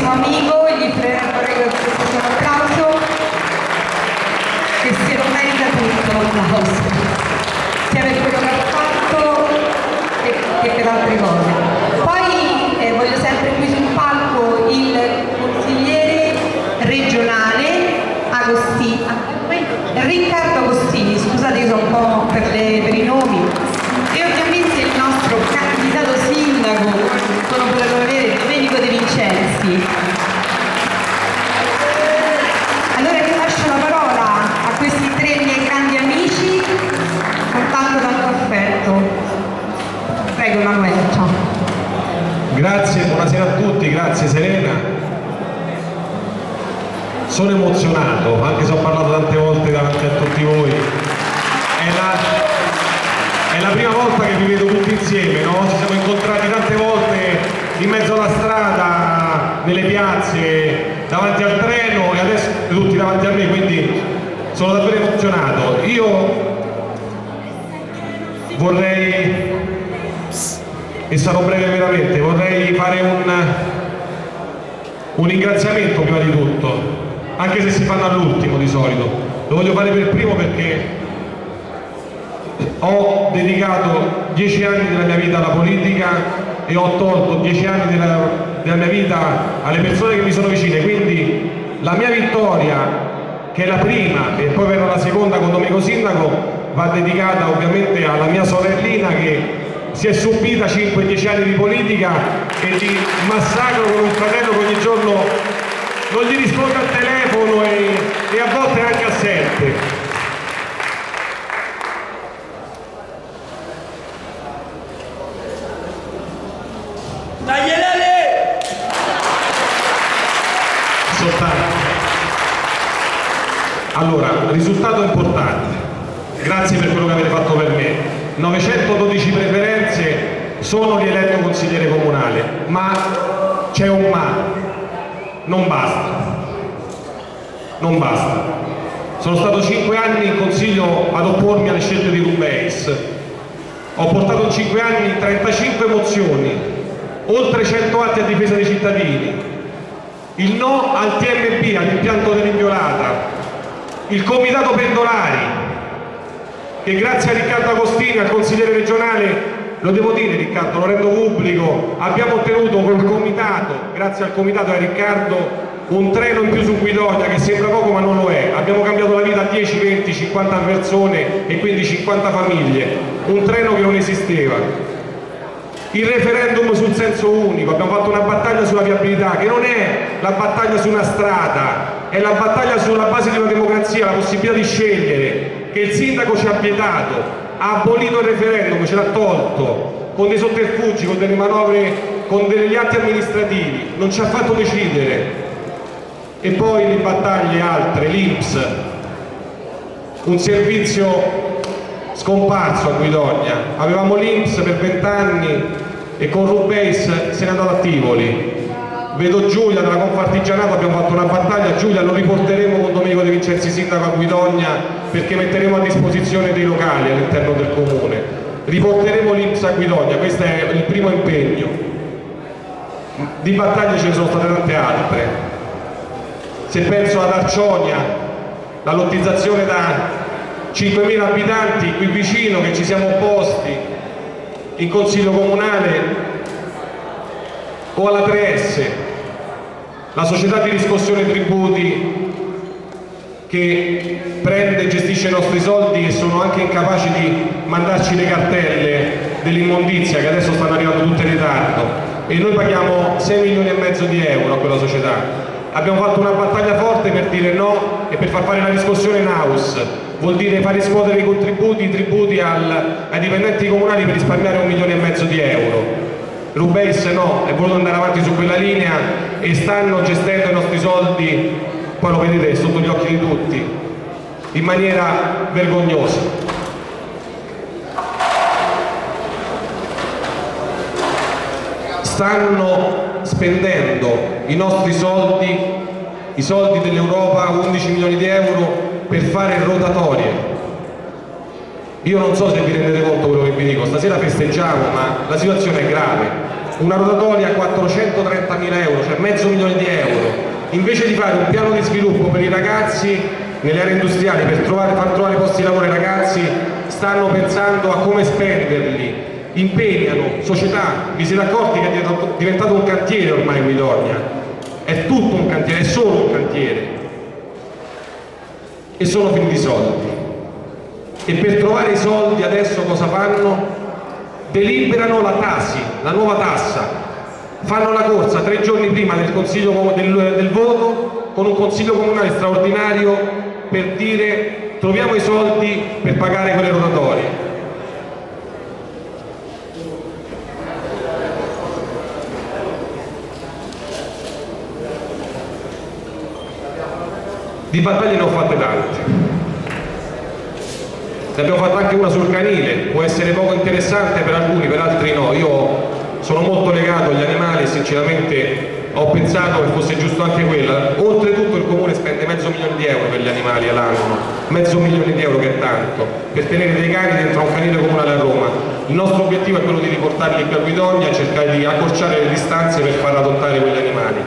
carissimo amico, gli prego un applauso, che se lo merita tutto l'applauso, sia per quello che ha fatto che per altre cose. Poi voglio sempre qui sul palco il consigliere regionale Riccardo Agostini, scusate io sono un po' per i nomi, e ovviamente il nostro candidato sindaco con operatore Domenico De Vincenzi. Allora vi lascio la parola a questi tre miei grandi amici con tanto affetto. Prego Emanuele, ciao. Grazie, buonasera a tutti, grazie Serena. Sono emozionato, anche se ho parlato tante volte davanti a tutti voi. È la prima volta che vi vedo tutti insieme, no? Ci siamo incontrati tante volte in mezzo alla strada, nelle piazze, davanti al treno e adesso tutti davanti a me, quindi sono davvero emozionato. Io vorrei, e sarò breve veramente, vorrei fare un ringraziamento prima di tutto, anche se si fanno all'ultimo di solito. Lo voglio fare per primo perché ho dedicato 10 anni della mia vita alla politica e ho tolto 10 anni della mia vita alle persone che mi sono vicine, quindi la mia vittoria, che è la prima e poi verrà la seconda con Domenico Sindaco, va dedicata ovviamente alla mia sorellina che si è subita 5-10 anni di politica e di massacro con un fratello che ogni giorno non gli risponde al telefono e a volte è anche assente. Allora, risultato importante, grazie per quello che avete fatto per me. 912 preferenze, sono rieletto consigliere comunale, ma c'è un ma, non basta. Sono stato 5 anni in consiglio ad oppormi alle scelte di Rubeis, ho portato in 5 anni 35 mozioni, oltre 100 atti a difesa dei cittadini, il no al TMB, all'impianto dell'Inviolata, il comitato pendolari, che grazie a Riccardo Agostini, al consigliere regionale, lo devo dire Riccardo, lo rendo pubblico, abbiamo ottenuto col comitato, grazie al comitato e a Riccardo, un treno in più su Guidonia che sembra poco ma non lo è. Abbiamo cambiato la vita a 10, 20, 50 persone e quindi 50 famiglie, un treno che non esisteva. Il referendum sul senso unico, abbiamo fatto una battaglia sulla viabilità che non è la battaglia su una strada, è la battaglia sulla base di una democrazia, la possibilità di scegliere, che il sindaco ci ha vietato, ha abolito il referendum, ce l'ha tolto con dei sotterfugi, con delle manovre, con degli atti amministrativi, non ci ha fatto decidere. E poi le battaglie altre, l'INPS, un servizio scomparso a Guidonia. Avevamo l'INPS per 20 anni e con Rubeis se n'è andato a Tivoli. Vedo Giulia della Confartigianato, abbiamo fatto una battaglia, Giulia lo riporteremo con Domenico De Vincenzi sindaco a Guidonia perché metteremo a disposizione dei locali all'interno del comune. Riporteremo l'INPS a Guidonia, questo è il primo impegno. Di battaglie ce ne sono state tante altre. Se penso ad Arcionia, la lottizzazione da 5.000 abitanti qui vicino che ci siamo opposti in consiglio comunale, o alla 3S, la società di riscossione tributi che prende e gestisce i nostri soldi e sono anche incapaci di mandarci le cartelle dell'immondizia che adesso stanno arrivando tutte in ritardo e noi paghiamo 6,5 milioni di euro a quella società. Abbiamo fatto una battaglia forte per dire no e per far fare la riscossione in house, vuol dire far riscuotere i tributi ai dipendenti comunali per risparmiare 1,5 milioni di euro. Rubeis no, è voluto andare avanti su quella linea e stanno gestendo i nostri soldi, poi lo vedete sotto gli occhi di tutti, in maniera vergognosa. Stanno spendendo i nostri soldi, i soldi dell'Europa, 11 milioni di euro per fare rotatorie. Io non so se vi rendete conto quello che vi dico, stasera festeggiamo ma la situazione è grave. una rotatoria a 430.000 euro, cioè $500.000 di euro, invece di fare un piano di sviluppo per i ragazzi nelle aree industriali, per far trovare posti di lavoro ai ragazzi, stanno pensando a come spenderli, impegnano società. Vi siete accorti che è diventato un cantiere ormai Guidonia? È tutto un cantiere, è solo un cantiere, e sono finiti i soldi. E per trovare i soldi adesso cosa fanno? Deliberano la TASI, la nuova tassa, fanno la corsa 3 giorni prima del voto con un consiglio comunale straordinario per dire troviamo i soldi per pagare quelle rotatorie. Di battaglie ne ho fatte tante. Ne abbiamo fatta anche una sul canile, può essere poco interessante per alcuni, per altri no. Io sono molto legato agli animali e sinceramente ho pensato che fosse giusto anche quella. Oltretutto il comune spende $500.000 di euro per gli animali all'anno, $500.000 di euro, che è tanto, per tenere dei cani dentro un canile comunale a Roma. Il nostro obiettivo è quello di riportarli qui a Guidonia e cercare di accorciare le distanze per far adottare quegli animali.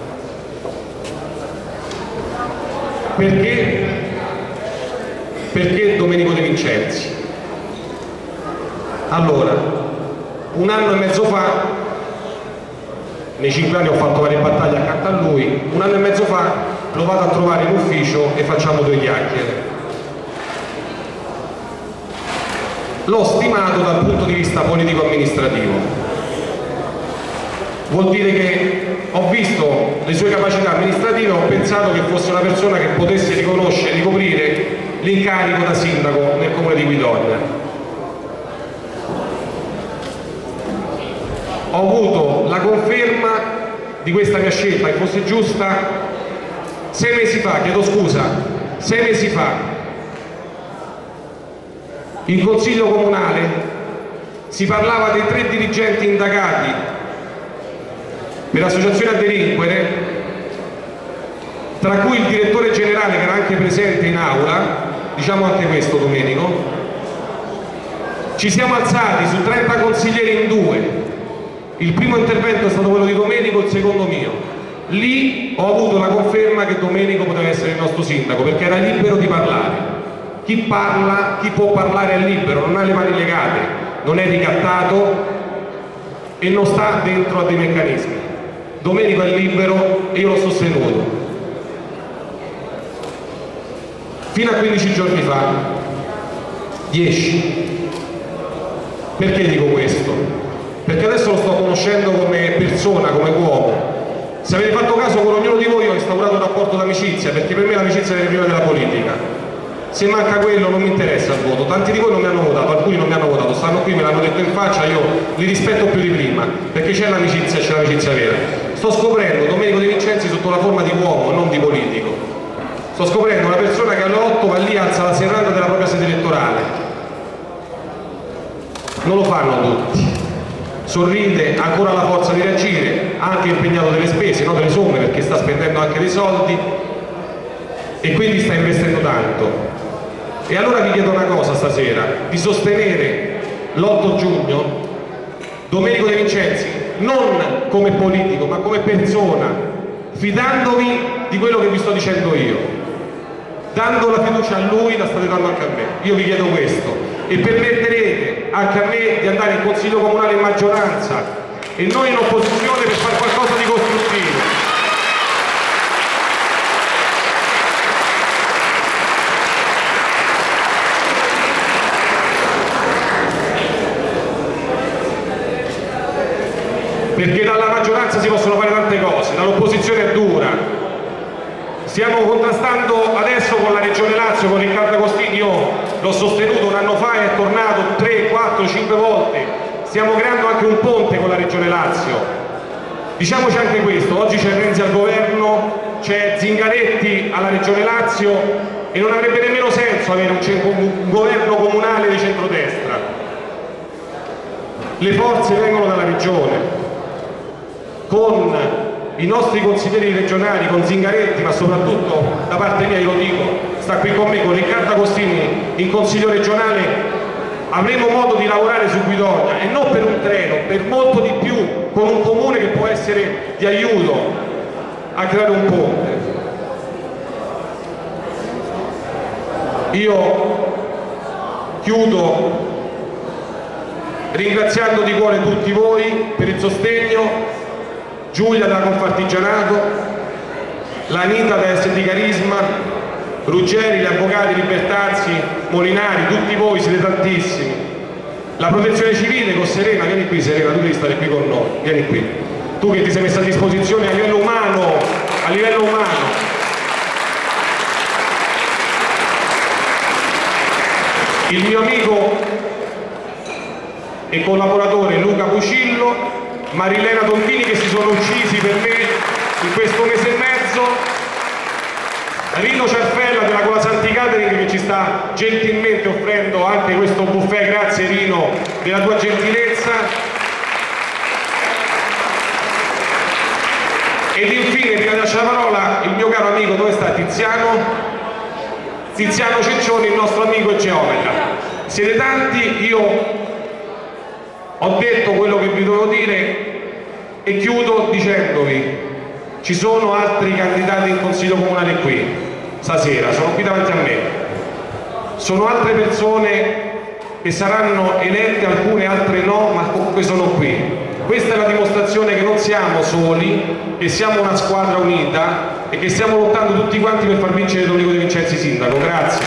Perché Domenico De Vincenzi? Allora, 1 anno e mezzo fa, nei 5 anni ho fatto varie battaglie accanto a lui, 1 anno e mezzo fa lo vado a trovare in ufficio e facciamo 2 chiacchiere. L'ho stimato dal punto di vista politico-amministrativo. Vuol dire che ho visto le sue capacità amministrative e ho pensato che fosse una persona che potesse ricoprire l'incarico da sindaco nel comune di Guidonia. Ho avuto la conferma di questa mia scelta, che fosse giusta, 6 mesi fa, 6 mesi fa, in consiglio comunale si parlava dei 3 dirigenti indagati per associazione a delinquere, tra cui il direttore generale che era anche presente in aula. Diciamo anche questo, Domenico. Ci siamo alzati su 30 consiglieri in 2. Il primo intervento è stato quello di Domenico, il secondo mio. Lì ho avuto la conferma che Domenico poteva essere il nostro sindaco, perché era libero di parlare. Chi parla, chi può parlare è libero, non ha le mani legate, non è ricattato e non sta dentro a dei meccanismi. Domenico è libero e io l'ho sostenuto. Fino a 15 giorni fa, 10. Perché dico questo? Perché adesso lo sto conoscendo come persona, come uomo. Se avete fatto caso, con ognuno di voi ho instaurato un rapporto d'amicizia, perché per me l'amicizia è prima della politica. Se manca quello non mi interessa il voto. Tanti di voi non mi hanno votato, alcuni non mi hanno votato, stanno qui, me l'hanno detto in faccia, io li rispetto più di prima, perché c'è l'amicizia e c'è l'amicizia vera. Sto scoprendo Domenico De Vincenzi sotto la forma di uomo, non di politico. Sto scoprendo una persona che alle 8 va lì, alza la serranda della propria sede elettorale. Non lo fanno tutti. Sorride, ha ancora la forza di reagire, ha anche impegnato delle spese, no, delle somme, perché sta spendendo anche dei soldi e quindi sta investendo tanto. E allora vi chiedo una cosa stasera, di sostenere l'8 giugno Domenico De Vincenzi, non come politico ma come persona, fidandovi di quello che vi sto dicendo io. Dando la fiducia a lui la state dando anche a me. Io vi chiedo questo e permetterete anche a me di andare in consiglio comunale in maggioranza e noi in opposizione per fare qualcosa di costruttivo. Perché dalla maggioranza si possono fare tante cose, dall'opposizione è dura. Stiamo contrastando adesso con la Regione Lazio, con Riccardo Agostini. Io l'ho sostenuto 1 anno fa e è tornato 3, 4, 5 volte. Stiamo creando anche un ponte con la Regione Lazio. Diciamoci anche questo, oggi c'è Renzi al governo, c'è Zingaretti alla Regione Lazio e non avrebbe nemmeno senso avere un governo comunale di centrodestra. Le forze vengono dalla Regione. Con i nostri consiglieri regionali, con Zingaretti, ma soprattutto da parte mia, io lo dico, sta qui con me, con Riccardo Agostini in consiglio regionale, avremo modo di lavorare su Guidonia, e non per un treno, per molto di più, con un comune che può essere di aiuto a creare un ponte. Io chiudo ringraziando di cuore tutti voi per il sostegno, Giulia della Confartigianato, l'Anita da SD Carisma, Ruggeri, gli avvocati libertarsi, Molinari, tutti voi siete tantissimi, la protezione civile con Serena, vieni qui Serena, tu devi stare qui con noi, vieni qui, tu che ti sei messa a disposizione a livello umano, il mio amico e collaboratore Luca Pucillo, Marilena Tontini, che si sono uccisi per me in questo mese e mezzo, Rino Ciarfella della Colasanti Catering, che ci sta gentilmente offrendo anche questo buffet, grazie Rino della tua gentilezza, ed infine prima di lasciare la parola il mio caro amico, dove sta Tiziano Ciccioni, il nostro amico geometra. Siete tanti, io ho detto quello che vi dovevo dire e chiudo dicendovi: ci sono altri candidati in consiglio comunale qui stasera, sono qui davanti a me, sono altre persone che saranno elette, alcune altre no, ma comunque sono qui. Questa è la dimostrazione che non siamo soli, che siamo una squadra unita e che stiamo lottando tutti quanti per far vincere Domenico De Vincenzi sindaco. Grazie.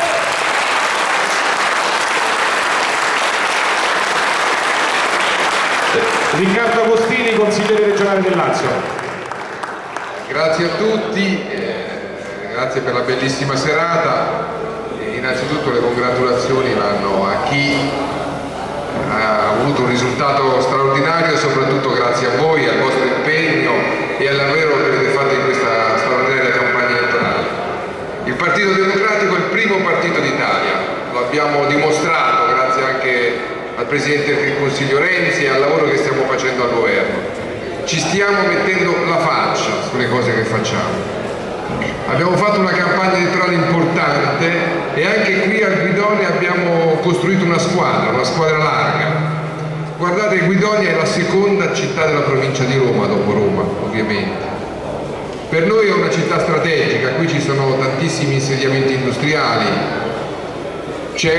Riccardo Agostini, consigliere regionale del Lazio. Grazie a tutti, grazie per la bellissima serata. Innanzitutto le congratulazioni vanno a chi ha avuto un risultato straordinario e soprattutto grazie a voi, al vostro impegno e al lavoro che avete fatto in questa straordinaria campagna elettorale. Il Partito Democratico è il primo partito d'Italia, lo abbiamo dimostrato grazie anche al Presidente del Consiglio Renzi e al lavoro che stiamo facendo al governo. Ci stiamo mettendo la faccia sulle cose che facciamo. Abbiamo fatto una campagna elettorale importante e anche qui a Guidonia abbiamo costruito una squadra larga. Guardate, Guidonia è la seconda città della provincia di Roma, dopo Roma ovviamente. Per noi è una città strategica, qui ci sono tantissimi insediamenti industriali, c'è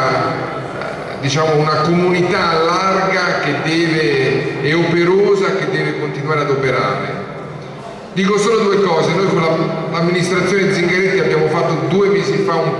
una comunità larga e operosa che deve continuare ad operare. Dico solo due cose: noi con l'amministrazione Zingaretti abbiamo fatto 2 mesi fa un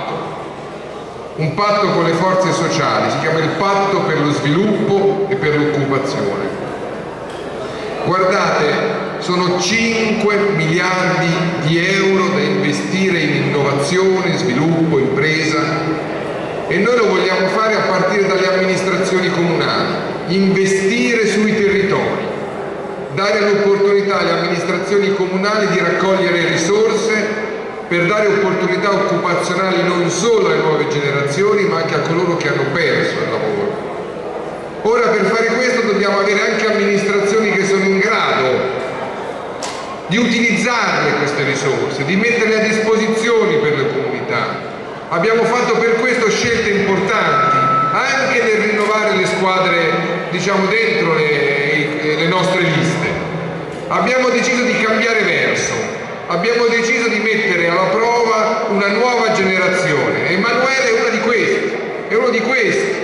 patto con le forze sociali, si chiama il Patto per lo Sviluppo e per l'Occupazione. Guardate, sono 5 miliardi di euro da investire in innovazione, sviluppo, impresa, e noi lo vogliamo fare a partire dalle amministrazioni comunali, investire sui territori, dare l'opportunità alle amministrazioni comunali di raccogliere risorse per dare opportunità occupazionali non solo alle nuove generazioni ma anche a coloro che hanno perso il lavoro. Ora, per fare questo dobbiamo avere anche amministrazioni che sono in grado di utilizzarle queste risorse, di metterle a disposizione per le comunità. Abbiamo fatto per questo scelte importanti anche nel rinnovare le squadre, diciamo, dentro le nostre liste. Abbiamo deciso di cambiare verso, abbiamo deciso di mettere alla prova una nuova generazione. Emanuele è uno di questi.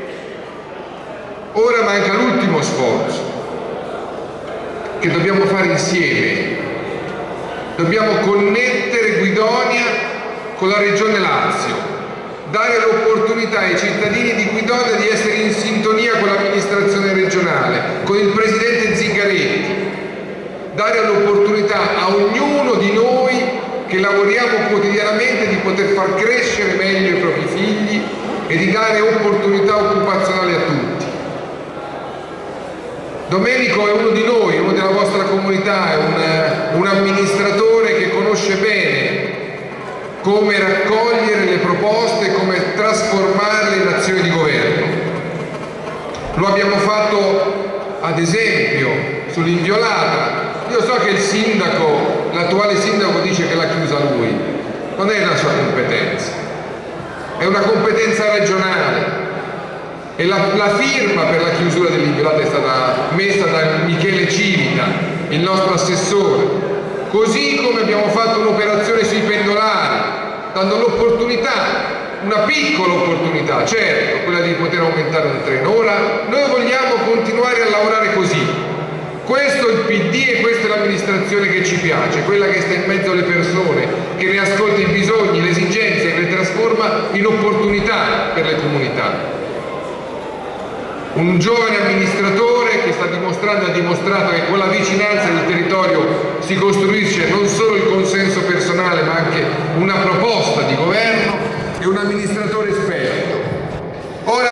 Ora manca l'ultimo sforzo che dobbiamo fare insieme. Dobbiamo connettere Guidonia con la Regione Lazio, dare l'opportunità ai cittadini di Guidonia di essere in sintonia con l'amministrazione regionale, con il Presidente Zingaretti, dare l'opportunità a ognuno di noi che lavoriamo quotidianamente di poter far crescere meglio i propri figli e di dare opportunità occupazionali a tutti. Domenico è uno di noi, uno della vostra comunità, è un amministratore che conosce bene come raccogliere le proposte, come trasformarle in azioni di governo. Lo abbiamo fatto ad esempio sull'Inviolata. Io so che il sindaco, l'attuale sindaco, dice che l'ha chiusa lui, non è una sua competenza, è una competenza regionale. e la firma per la chiusura dell'Inviolata è stata messa da Michele Civita, il nostro assessore, così come abbiamo fatto un'operazione sui pendolari, dando l'opportunità, una piccola opportunità, certo, quella di poter aumentare un treno. Ora noi vogliamo continuare a lavorare così. Questo è il PD e questa è l'amministrazione che ci piace, quella che sta in mezzo alle persone, che ne ascolta i bisogni, le esigenze, che le trasforma in opportunità per le comunità. Un giovane amministratore che sta dimostrando e ha dimostrato che con la vicinanza del territorio si costruisce non solo il consenso personale ma anche una proposta di governo, e un amministratore